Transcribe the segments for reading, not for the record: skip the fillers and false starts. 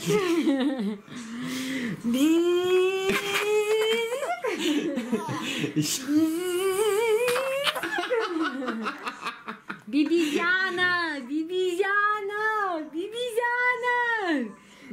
Бибизяна, бибизяна, бибизяна.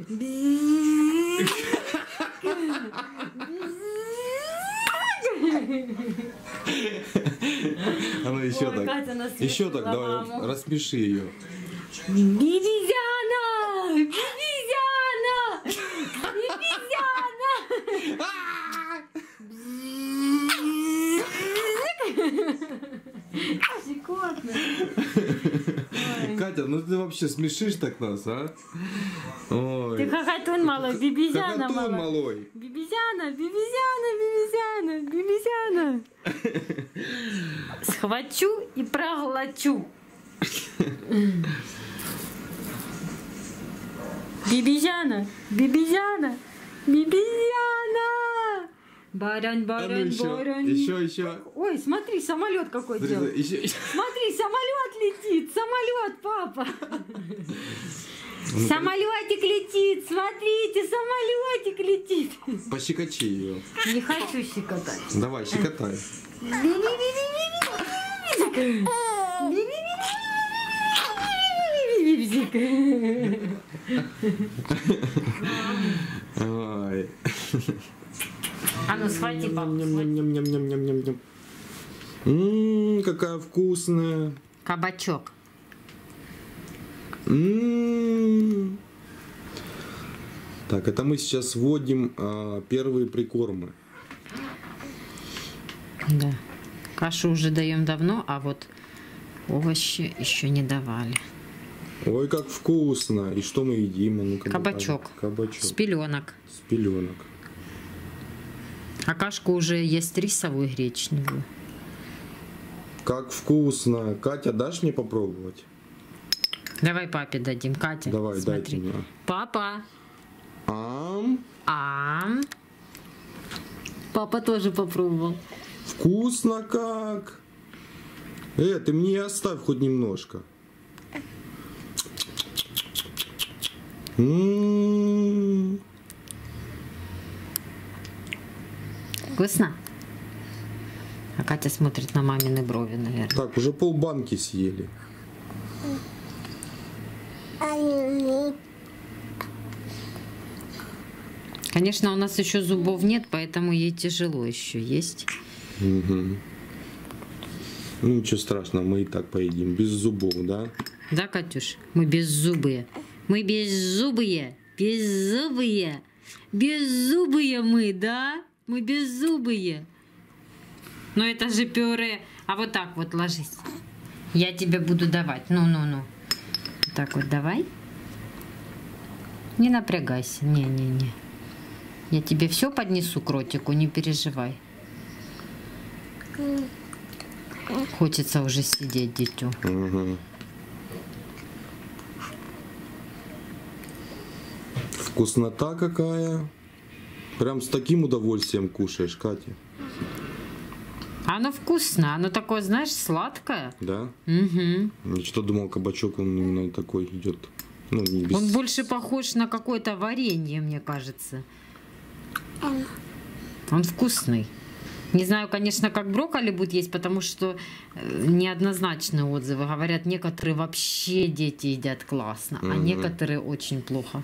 А ну еще так. Еще так, давай, рассмеши ее. Бибизяна! Бибизяна! Бибизяна! Щекотно. Катя, ну ты вообще смешишь так нас, а? Ой. Ты хохотун малой, бибизяна Хохотун малой. малой. Бибизяна, бибизяна, бибизяна, бибизяна. Схвачу и проглочу. Бибизяна, бибизяна, бибизяна. Барань, барань, барань. Еще. Ой, смотри, самолет какой делает. Смотри, самолет летит, самолет, папа. Самолетик летит, смотрите, самолетик летит. Пощекочи ее. Не хочу щекотать. Давай, щекотай. Ой. А ну схвати, папа. Какая вкусная. Кабачок. Так, это мы сейчас вводим первые прикормы. Да. Кашу уже даем давно, а вот овощи еще не давали. Ой, как вкусно. И что мы едим? Ну-ка, Кабачок. Кабачок. С пеленок. С пеленок. А кашку уже есть рисовую, гречневую. Как вкусно. Катя, дашь мне попробовать? Давай папе дадим. Катя, Давай, смотри. дайте мне. Папа. Ам. Папа тоже попробовал. Вкусно как. Ты мне оставь хоть немножко. Вкусно? А Катя смотрит на мамины брови, наверное. Так, уже полбанки съели. Конечно, у нас еще зубов нет, поэтому ей тяжело еще есть. Угу. Ну ничего страшного, мы и так поедим. Без зубов, да? Да, Катюш? Мы беззубые. Мы беззубые. Беззубые. Беззубые мы, да? Мы беззубые. Но это же пюре. А вот так вот ложись. Я тебе буду давать. Ну. Вот так вот давай. Не напрягайся. Не. Я тебе все поднесу к ротику, не переживай. Хочется уже сидеть, дитю. Угу. Вкуснота какая. Прям с таким удовольствием кушаешь, Катя. Оно вкусно, оно такое, знаешь, сладкое. Да? Угу. Я что думал, кабачок он именно такой идет. Ну, не без... Он больше похож на какое-то варенье, мне кажется. Он вкусный. Не знаю, конечно, как брокколи будет есть, потому что неоднозначные отзывы. Говорят, некоторые вообще дети едят классно, а некоторые очень плохо.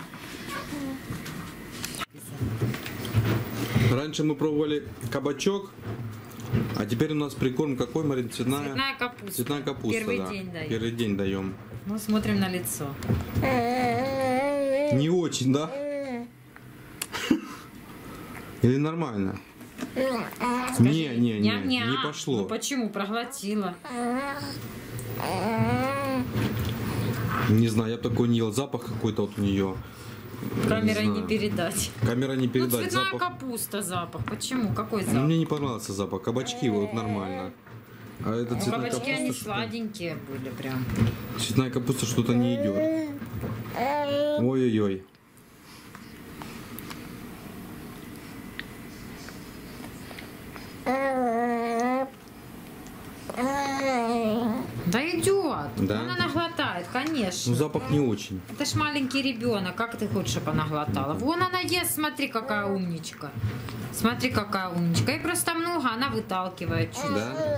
Раньше мы пробовали кабачок, а теперь у нас прикорм какой, Марин? Цветная капуста. Цветная капуста, Первый да. день даем. Первый день даем. Ну, смотрим на лицо. Не очень, да? Или нормально? Скажи, не пошло. Ну почему? Проглотила. Не знаю, я бы такой не ел. Запах какой-то вот у нее. Камерой не передать. Камера не передать. Ну, цветная запах. капуста запах. Почему? Какой запах? Ну, мне не понравился запах. Кабачки вот нормально. А это цветная кабачки, капуста. они сладенькие были прям. Цветная капуста что-то не идет. Ой-ой-ой. Да идет. Да? Она наглотает, конечно. Конечно. Ну запах не очень. Это ж маленький ребенок, как ты хочешь, чтобы она глотала? Вон она ест, смотри, какая умничка. Смотри, какая умничка. И просто много, она выталкивает чуть. Да?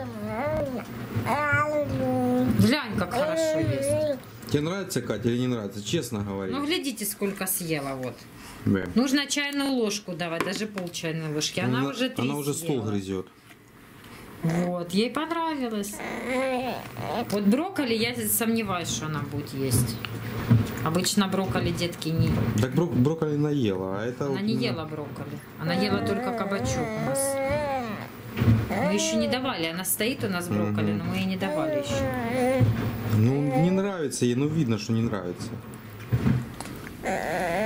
Глянь, как хорошо есть. Тебе нравится, Катя, или не нравится? Честно говори. Ну, глядите, сколько съела, вот. Да. Нужно чайную ложку давать, даже пол чайной ложки. Она уже 3 Она уже стол съела. грызет. Вот, ей понравилось. Вот брокколи, я сомневаюсь, что она будет есть. Обычно брокколи детки не... Так брокколи наела, а это... Она не ела брокколи. Она ела только кабачок у нас. Мы еще не давали. Она стоит у нас брокколи, но мы ей не давали еще. Ну, не нравится ей, ну видно, что не нравится.